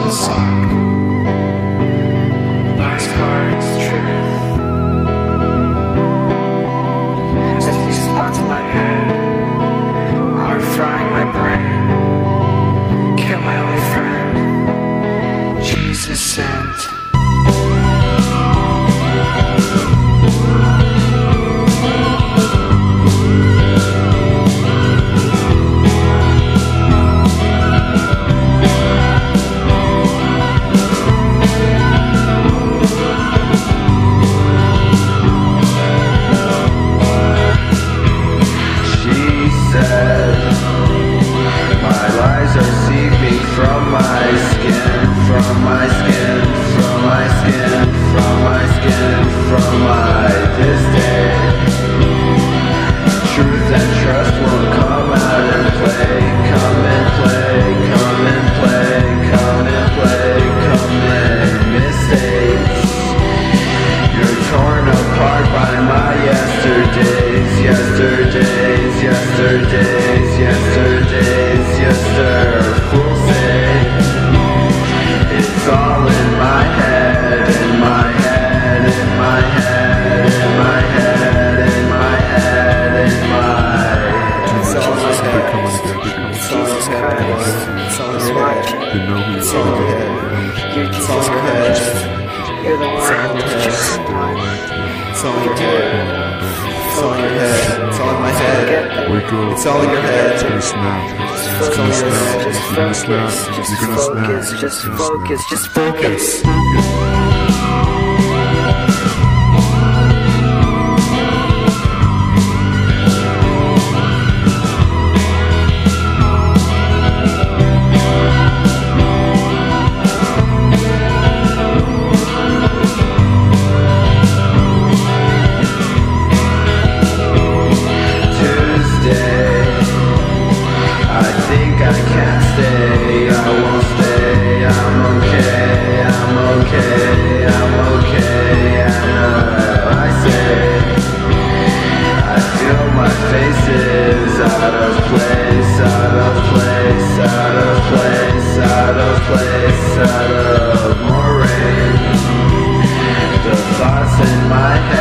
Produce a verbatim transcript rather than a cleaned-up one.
the side. Life's hard, it's true. As these thoughts in my head are frying my brain. Kill my only friend, Jesus sent. From my skin, from my skin, from my skin, from my skin, from my this day. Truth and trust won't come out and play. Come and play, come and play, come and play, come and mistakes. You're torn apart by my yesterdays, yesterdays, yesterdays, yesterdays, yesterdays. It's all in my head, in my head, in my head, in my head, in my head, in my head. It's all in my head. It's all in your head. It's all in your head. It's all in your head. It's all in your head. You're the one who's just It's all in your head. It's all in your head. It's all in my head. Wake up. It's all in your head. It's gonna snap. It's gonna snap. You're gonna snap. You're gonna snap. Just focus, just focus. Out of more rain. The thoughts in my head